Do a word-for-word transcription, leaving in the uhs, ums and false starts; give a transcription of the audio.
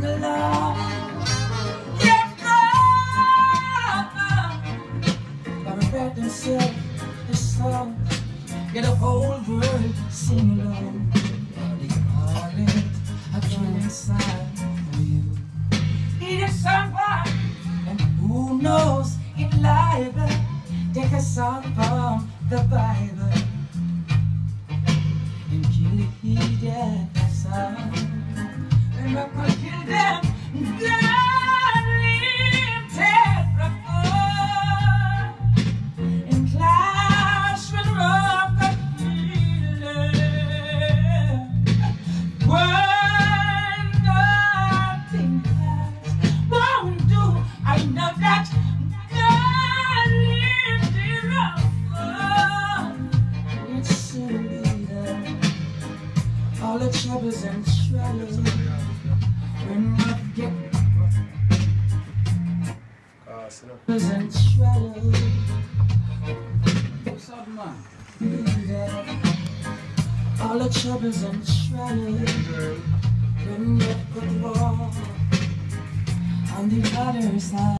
sing along. Yeah, gotta write themselves this song. Get the whole world sing along. They call it a killing sign for you. It is someone, and who knows it liable. Take a song from the Bible and kill it, yeah, song. And I could kill them, God lifted before, and clash with rock of healing. When nothing has won't do, I know that God lifted up. It's soon be done. All the troubles and trials. When I get troubles and trials. What's up, man? All the troubles and trials. When you put the wall on the other side.